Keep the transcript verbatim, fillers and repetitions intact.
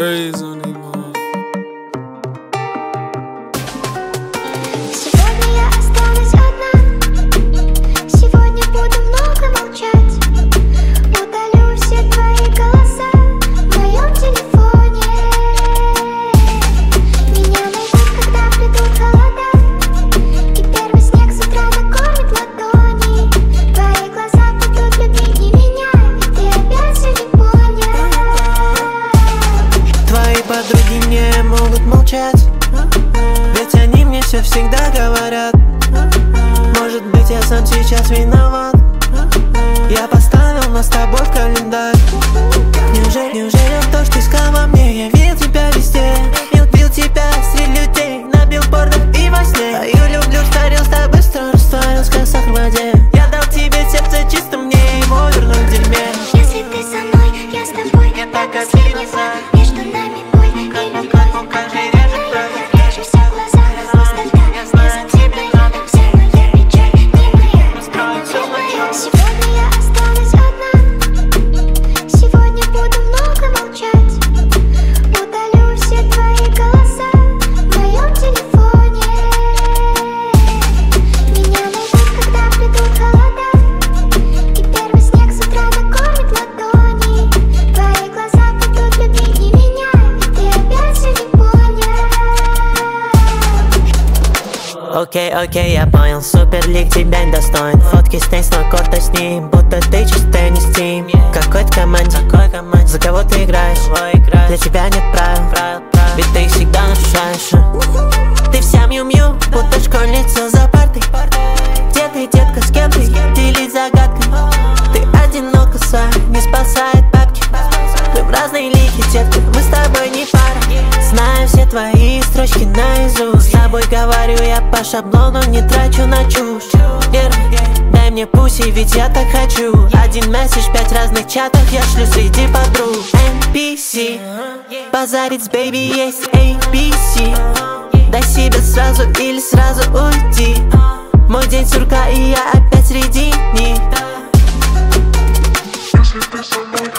crazy on these motherfuckers. Сегодня я останусь одна, сегодня буду много молчать. Удалю все твои голоса в моем телефоне. Меня найдут, когда придут холода, и первый снег с утра накормит ладони. Твои глаза будут любить не меня, ведь ты опять все не понял. Твои подруги не могут молчать, ведь они мне все всегда говорят. Может быть, я сам сейчас виноват. Я поставил нас с тобой в календарь. Неужели, неужели то, что ты искал во мне? Я видел тебя везде, я видел тебя среди людей, на билбордах и во сне. А я люблю, старился быстро, растворился как сахар в воде. Я дал тебе сердце чисто, мне его вернуть в дерьме. Если ты со мной, я с тобой. Я так До обидно, последнего между нами боль и любовь. каждый режет кровь. Я прячусь в глазах, вместо льда. Незаметно рядом вся моя печаль не моя, не моя. Сегодня я останусь одна, сегодня буду много молчать. Удалю все твои голоса в моем телефоне. Меня найдут, когда придут холода, и первый снег с утра накормит ладони. Твои глаза будут любить не меня, ведь ты опять все не понял. Окей, окей, я понял, суперлик тебя не достоин. Фотки с теннисного корта с ним, будто ты чистый не стим. Какой-то команде, за кого ты играешь? Для тебя нет правил, ведь ты их всегда нарушаешь. Ты вся мью-мью, будто школьница за партой. Где ты, детка, с кем ты? Делись загадкой. Ты одинока, своя, не спасает бабки. Мы в разные лиги, детка, мы с тобой не пара. Знаю все твои строчки наизусть. С тобой говорю я по шаблону, не трачу на чушь. Первый, дай мне пуси, ведь я так хочу. Один месседж, пять разных чатов я шлю среди подруг. эн пи си, базарить с бэйби есть эй би си. Дай себе сразу или сразу уйди. Мой день сурка и я опять среди них. Если ты со мной,